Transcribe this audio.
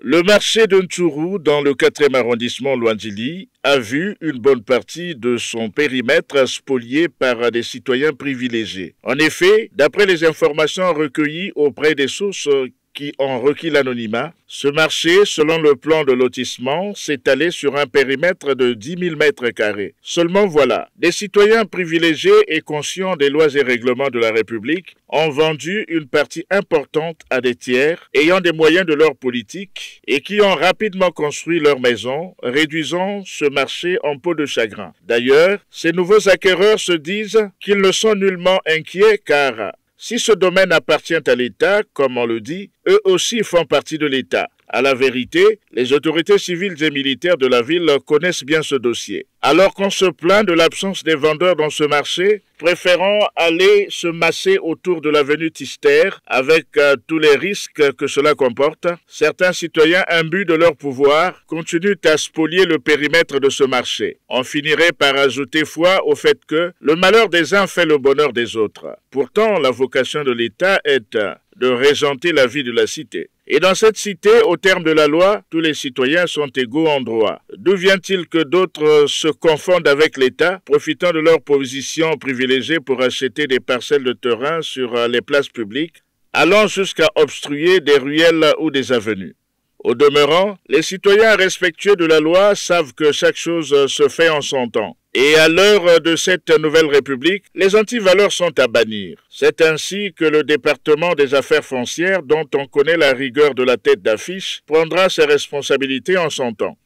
Le marché de Ntchourou, dans le 4e arrondissement Loandjili, a vu une bonne partie de son périmètre spolié par des citoyens privilégiés. En effet, d'après les informations recueillies auprès des sources qui ont requis l'anonymat, ce marché, selon le plan de lotissement, s'étalait sur un périmètre de 10 000 mètres carrés. Seulement voilà, des citoyens privilégiés et conscients des lois et règlements de la République ont vendu une partie importante à des tiers ayant des moyens de leur politique et qui ont rapidement construit leur maison, réduisant ce marché en peau de chagrin. D'ailleurs, ces nouveaux acquéreurs se disent qu'ils ne sont nullement inquiets car si ce domaine appartient à l'État, comme on le dit, eux aussi font partie de l'État. À la vérité, les autorités civiles et militaires de la ville connaissent bien ce dossier. Alors qu'on se plaint de l'absence des vendeurs dans ce marché, préférant aller se masser autour de l'avenue Tister avec tous les risques que cela comporte, certains citoyens imbus de leur pouvoir continuent à spolier le périmètre de ce marché. On finirait par ajouter foi au fait que le malheur des uns fait le bonheur des autres. Pourtant, la vocation de l'État est de régenter la vie de la cité. Et dans cette cité, au terme de la loi, tous les citoyens sont égaux en droit. D'où vient-il que d'autres se confondent avec l'État, profitant de leur position privilégiée pour acheter des parcelles de terrain sur les places publiques, allant jusqu'à obstruer des ruelles ou des avenues? Au demeurant, les citoyens respectueux de la loi savent que chaque chose se fait en son temps. Et à l'heure de cette nouvelle République, les antivaleurs sont à bannir. C'est ainsi que le département des affaires foncières, dont on connaît la rigueur de la tête d'affiche, prendra ses responsabilités en son temps.